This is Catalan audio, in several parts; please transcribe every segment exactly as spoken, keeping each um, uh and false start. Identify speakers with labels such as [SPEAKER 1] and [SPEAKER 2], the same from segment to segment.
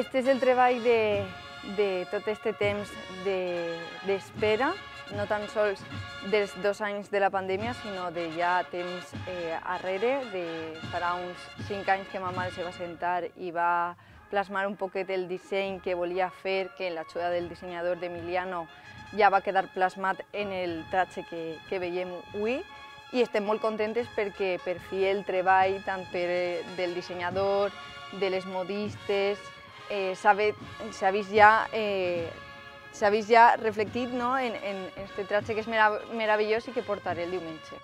[SPEAKER 1] Este és el treball de, de tot aquest temps d'espera, de, no tan sols dels dos anys de la pandèmia, sinó de ja temps eh, arrere, de farà uns cinc anys que ma mare se va sentar i va plasmar un poquet el disseny que volia fer, que en l'ajuda del dissenyador d'Emiliano ja va quedar plasmat en el tratge que, que veiem avui, i estem molt contentes perquè per fi el treball tant per, del dissenyador, de les modistes, eh, s'ha vist ja eh, s'ha vist ja reflectit, no, en, en este tratge que és merav meravellós i que portaré el diumenge.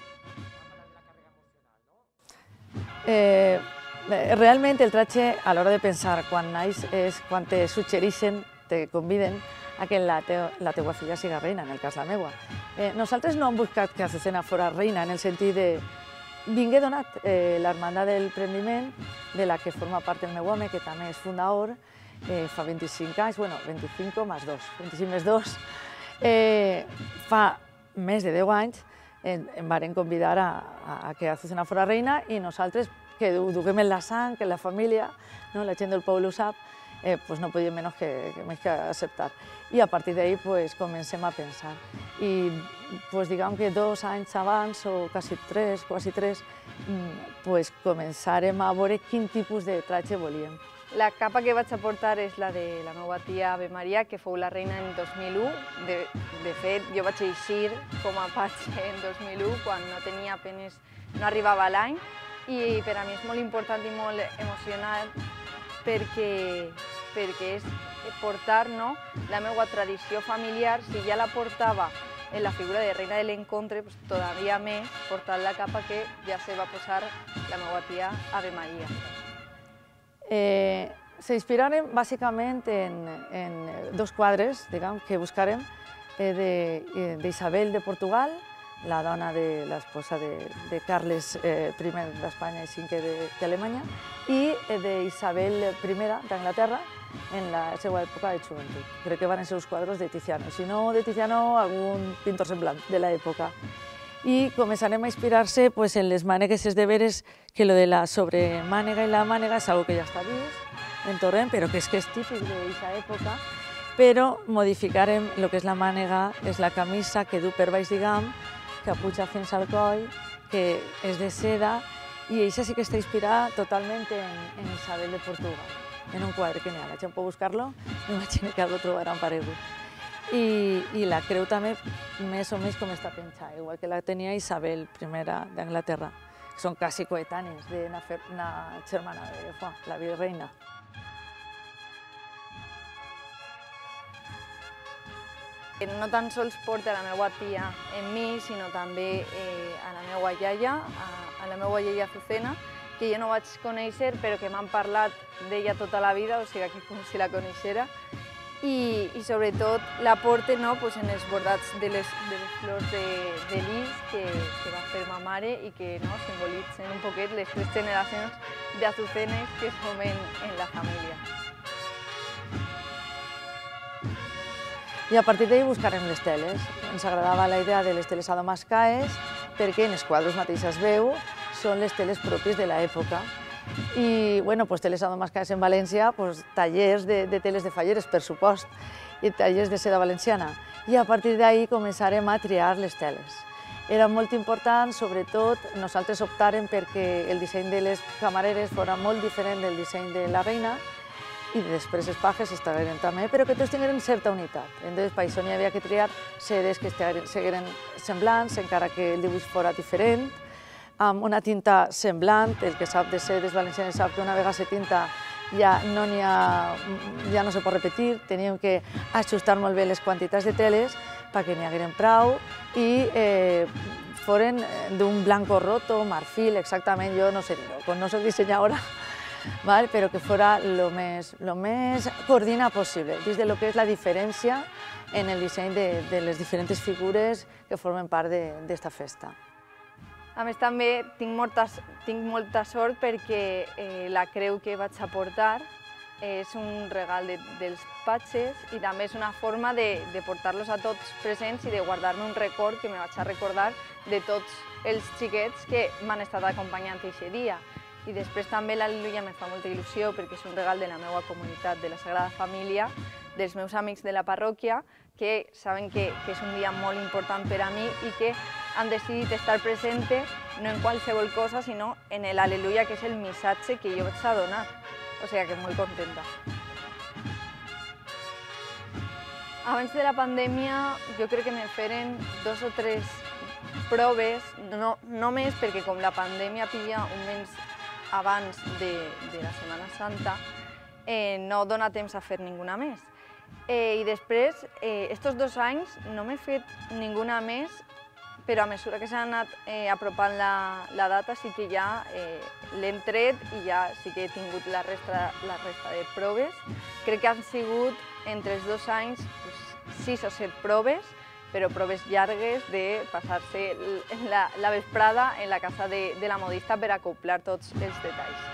[SPEAKER 2] Eh, realment el tratge, a l'hora de pensar quan naix, és quan te suggereixen, te conviden a que la, te la teua filla siga reina, en el cas la meua. Eh, nosaltres no hem buscat que Azucena fora reina, en el sentit de vingué donat eh, l'Hermandad del Prendiment, de la que forma part el meu home, que també és fundador, eh, fa vint-i-cinc anys, bueno, vint-i-cinc més dos, vint-i-cinc més dos, eh, fa més de deu anys em, em varen convidar a, a que Azucena fora reina i nosaltres, que ho duguem en la sang, en la família, no? La gent del poble ho sap, eh, pues no podíem menys que, que, més que acceptar. I a partir d'ahí pues, comencem a pensar. I pues, diguem que dos anys abans, o quasi tres, quasi tres, pues, començarem a veure quin tipus de tratge volíem.
[SPEAKER 1] La capa que vaig a portar és la de la meva tia Ave Maria, que fou la reina en dos mil u. De, de fet, jo vaig eixir com a patge en dos mil u, quan no tenia apenes, no arribava l'any, i per a mi és molt important i molt emocionant perquè, perquè és portar, no, la meva tradició familiar. Si ja la portava en la figura de reina de l'encontre, pues, todavía més portar la capa que ja se va posar la meva tia Ave Maria.
[SPEAKER 2] Eh, S'inspiraren bàsicament en, en dos quadres, diguem, que buscarem, eh, d'Isabel de, de Portugal, la dona de l'esposa de, de Carles eh, primer d'Espanya i cinquè d'Alemanya, i d'Isabel primera d'Anglaterra en la seva època de joventut. Crec que van ser els quadres de Tiziano, si no de Tiziano, algun pintor semblant de l'època. I començarem a inspirar-se pues, en les mànegues de veres, que lo de la sobremànega i la mànega és algo que ja està vist en Torrent, però que és que és típic d'aquesta època, però modificarem el que és la mànega, és la camisa que du per baix, diguem, que puja fins al coll, que és de seda, i això sí que està inspirat totalment en, en Isabel de Portugal, en un quadre que n'hi ha. La gent pot buscar-lo, m'imagino que algú trobaran paregut. I, I la creu també més o menys com està penjada, igual que la tenia Isabel primera d'Anglaterra, que són quasi coetànies d'una germana de Juan, la virreina.
[SPEAKER 1] No tan sols porta la meva tia en mi, sinó també eh, a la meva iaia, a, a la meva iaia Azucena, que jo no vaig conèixer, però que m'han parlat d'ella tota la vida, o sigui que com si la coneixera, i, i sobretot la porte, no, pues, en els bordats de les, de les flors de, de lis que, que va fer ma mare i que no, simbolitzen un poquet les tres generacions d'Azucenes que som en, en la família.
[SPEAKER 2] I a partir d'ahir buscarem les teles. Ens agradava la idea de les teles adamascaes perquè en els quadres mateix es veu, són les teles pròpies de l'època. I, bueno, pues, teles adamascaes en València, pues, tallers de, de teles de falleres, per supost, i tallers de seda valenciana. I a partir d'ahir començarem a triar les teles. Era molt important, sobretot, nosaltres optàrem perquè el disseny de les camareres fora molt diferent del disseny de la reina, i després els pajes estaven també, però que tots tingueren certa unitat. Llavors, per això n'hi havia que triar sedes que estigueren semblants, encara que el dibuix fora diferent, amb una tinta semblant. El que sap de sedes valencianes sap que una vegada se tinta ja no n'hi ha, ja no se pot repetir. Teníem que ajustar molt bé les quantitats de teles perquè n'hi hagueren prou i eh, foren d'un blanco roto, marfil, exactament, jo no sé dir-ho, com no soc dissenyadora, val? Però que fora el més, lo més coordinat possible, dins de lo que és la diferència en el disseny de, de les diferents figures que formen part d'esta festa.
[SPEAKER 1] A més, també tinc molta, tinc molta sort perquè eh, la creu que vaig a portar és un regal de, dels patges i també és una forma de, de portar-los a tots presents i de guardar-me un record que me vaig a recordar de tots els xiquets que m'han estat acompanyant aquest dia. I després també l'Al·leluia me fa molta il·lusió perquè és un regal de la meva comunitat, de la Sagrada Família, dels meus amics de la parròquia, que saben que, que és un dia molt important per a mi i que han decidit estar presente no en qualsevol cosa, sinó en l'Al·leluia, que és el missatge que jo vaig a donar. O sigui que molt contenta. Abans de la pandèmia jo crec que me feren dos o tres proves, no només perquè com la pandèmia pilla un mes abans de, de la Setmana Santa, eh, no dona temps a fer ninguna més. Eh, I després, eh, estos dos anys no m'he fet ninguna més, però a mesura que s'ha anat eh, apropant la, la data sí que ja eh, l'hem tret i ja sí que he tingut la resta, la resta de proves. Crec que han sigut entre els dos anys pues, sis o set proves, però proves llargues de passar-se la, la vesprada en la casa de, de la modista per acoplar tots els detalls.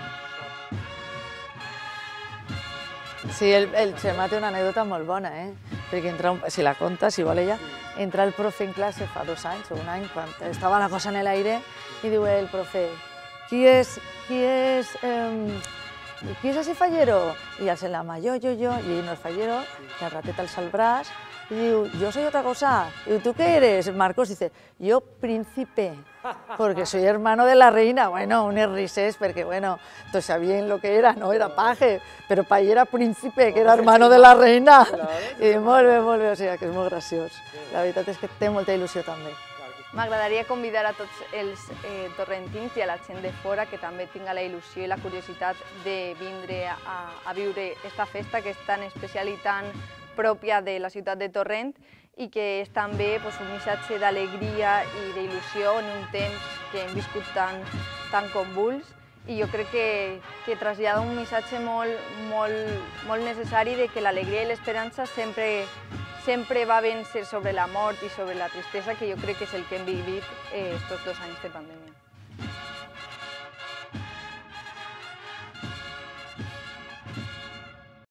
[SPEAKER 2] Sí, el, el Xema té una anècdota molt bona, eh? Perquè entra, un, si la conta, si vol ella, entra el profe en classe fa dos anys o un any, quan estava la cosa en l'aire, i diu el profe, qui és, qui és, eh, qui és ese fallero? I alça la mà, jo, jo, jo, i ell no és fallero, i el ratet alça el braç, y digo, yo soy otra cosa. Y ¿tú qué eres? Marcos dice, yo príncipe, porque soy hermano de la reina. Bueno, unes rises, porque bueno, todos sabían lo que era, no era paje, pero pa ell era príncipe, que era hermano de la reina. I dic, molt bé, molt bé, o sigui que és molt graciós. La veritat és que té molta il·lusió també.
[SPEAKER 1] M'agradaria convidar a tots els eh, torrentins i a la gent de fora que també tinga la il·lusió i la curiositat de vindre a, a viure esta festa que és tan especial i tan pròpia de la ciutat de Torrent i que és també pues, un missatge d'alegria i d'il·lusió en un temps que hem viscut tan, tan convuls i jo crec que, que trasllada un missatge molt, molt, molt necessari de que l'alegria i l'esperança sempre, sempre va vèncer sobre la mort i sobre la tristesa, que jo crec que és el que hem vivit eh, estos dos anys de pandèmia.